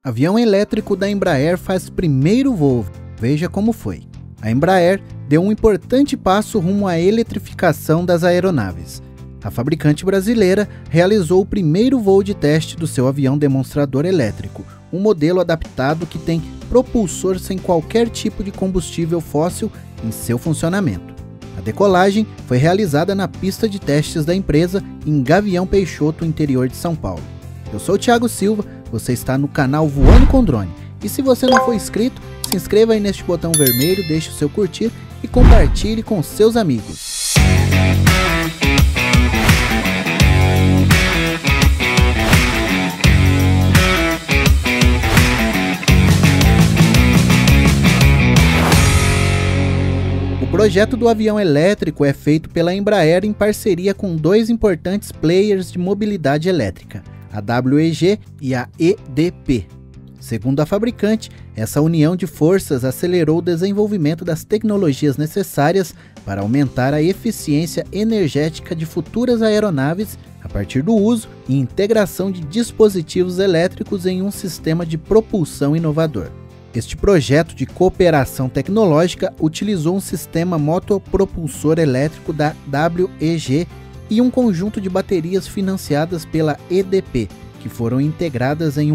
Avião elétrico da Embraer faz primeiro voo. Veja como foi. A Embraer deu um importante passo rumo à eletrificação das aeronaves. A fabricante brasileira realizou o primeiro voo de teste do seu avião demonstrador elétrico, um modelo adaptado que tem propulsor sem qualquer tipo de combustível fóssil em seu funcionamento. A decolagem foi realizada na pista de testes da empresa em Gavião Peixoto, interior de São Paulo. Eu sou o Thiago Silva, você está no canal Voando com Drone. E se você não for inscrito, se inscreva aí neste botão vermelho, deixe o seu curtir e compartilhe com seus amigos. O projeto do avião elétrico é feito pela Embraer em parceria com dois importantes players de mobilidade elétrica, a WEG e a EDP. Segundo a fabricante, essa união de forças acelerou o desenvolvimento das tecnologias necessárias para aumentar a eficiência energética de futuras aeronaves a partir do uso e integração de dispositivos elétricos em um sistema de propulsão inovador. Este projeto de cooperação tecnológica utilizou um sistema motopropulsor elétrico da WEG e um conjunto de baterias financiadas pela EDP, que foram integradas em um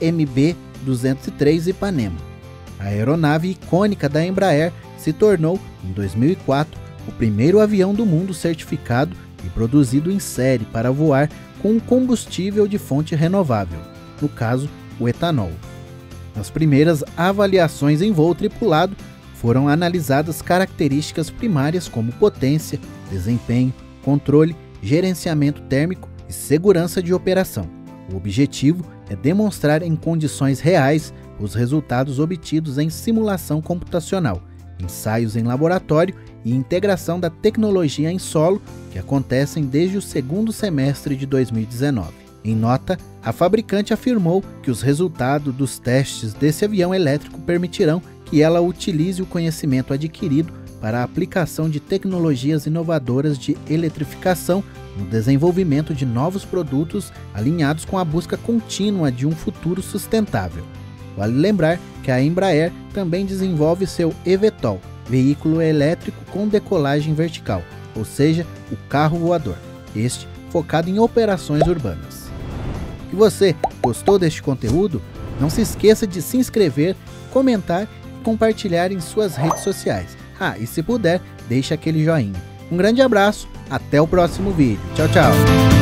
EMB-203 Ipanema. A aeronave icônica da Embraer se tornou, em 2004, o primeiro avião do mundo certificado e produzido em série para voar com um combustível de fonte renovável, no caso, o etanol. Nas primeiras avaliações em voo tripulado, foram analisadas características primárias como potência, desempenho, controle, gerenciamento térmico e segurança de operação. O objetivo é demonstrar em condições reais os resultados obtidos em simulação computacional, ensaios em laboratório e integração da tecnologia em solo, que acontecem desde o segundo semestre de 2019. Em nota, a fabricante afirmou que os resultados dos testes desse avião elétrico permitirão que ela utilize o conhecimento adquirido para a aplicação de tecnologias inovadoras de eletrificação no desenvolvimento de novos produtos alinhados com a busca contínua de um futuro sustentável. Vale lembrar que a Embraer também desenvolve seu eVTOL, veículo elétrico com decolagem vertical, ou seja, o carro voador, este focado em operações urbanas. E você, gostou deste conteúdo? Não se esqueça de se inscrever, comentar e compartilhar em suas redes sociais. E se puder, deixe aquele joinha. Um grande abraço, até o próximo vídeo. Tchau, tchau!